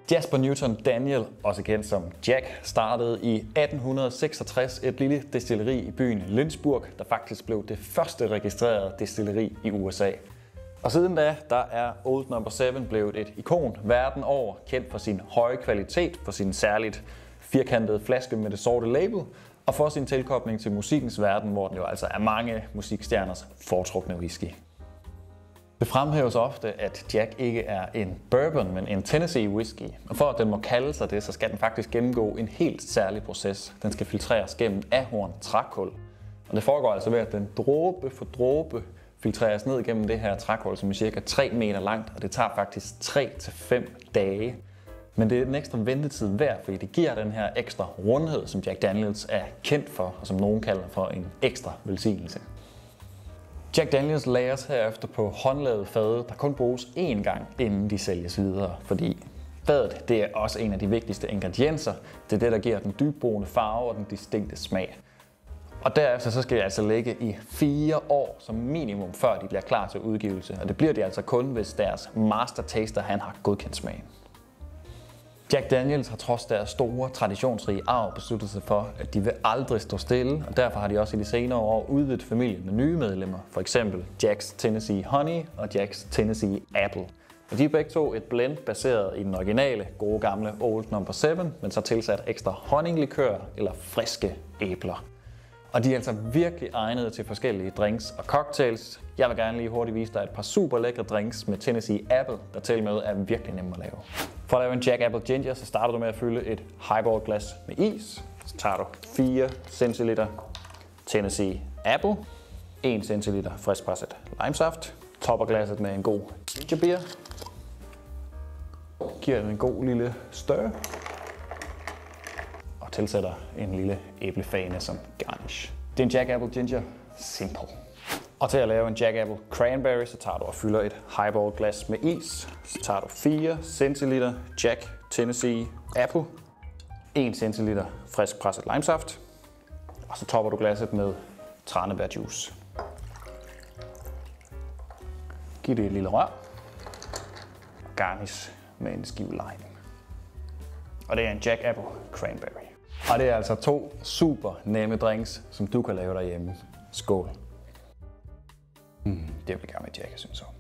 Jasper Newton Daniel, også kendt som Jack, startede i 1866 et lille destilleri i byen Lynchburg, der faktisk blev det første registrerede destilleri i USA. Og siden da, der er Old No. 7 blevet et ikon verden over, kendt for sin høje kvalitet, for sin særligt firkantede flaske med det sorte label, og for sin tilkobling til musikkens verden, hvor den jo altså er mange musikstjerners foretrukne whisky. Det fremhæves ofte, at Jack ikke er en bourbon, men en Tennessee whisky. Og for at den må kalde sig det, så skal den faktisk gennemgå en helt særlig proces. Den skal filtreres gennem ahorn trækul. Og det foregår altså ved, at den dråbe for dråbe filtreres ned gennem det her trækul, som er cirka 3 meter langt, og det tager faktisk 3 til 5 dage. Men det er en ekstra ventetid værd, fordi det giver den her ekstra rundhed, som Jack Daniels er kendt for, og som nogen kalder for en ekstra velsignelse. Jack Daniels lagres herefter på håndlavet fade, der kun bruges én gang, inden de sælges videre, fordi fadet det er også en af de vigtigste ingredienser. Det er det, der giver den dybbrune farve og den distinkte smag. Og derefter så skal de altså ligge i 4 år som minimum, før de bliver klar til udgivelse. Og det bliver de altså kun, hvis deres master taster han har godkendt smagen. Jack Daniels har trods deres store, traditionsrige arv besluttet sig for, at de vil aldrig stå stille, og derfor har de også i de senere år udvidet familien med nye medlemmer, for eksempel Jack's Tennessee Honey og Jack's Tennessee Apple. Og de er begge to et blend baseret i den originale, gode gamle Old No. 7, men så tilsat ekstra honninglikør eller friske æbler. Og de er altså virkelig egnede til forskellige drinks og cocktails. Jeg vil gerne lige hurtigt vise dig et par super lækre drinks med Tennessee Apple, der til med er virkelig nemme at lave. For at lave en Jack Apple Ginger, så starter du med at fylde et highball glas med is. Så tager du 4 centiliter Tennessee Apple, 1 centiliter friskpresset limesaft, topper glasset med en god ginger beer, giver den en god lille stør og tilsætter en lille æblefane som garnish. Det er en Jack Apple Ginger Simple. Og til at lave en Jack Apple Cranberry, så tager du og fylder et highball glas med is. Så tager du 4 centiliter Jack Tennessee Apple, 1 centiliter frisk presset limesaft, og så topper du glasset med tranebærjuice. Giv det et lille rør. Garnish med en skive lime. Og det er en Jack Apple Cranberry. Og det er altså 2 super nemme drinks, som du kan lave derhjemme. Skål! Det vil jeg gerne med Jack, jeg synes så.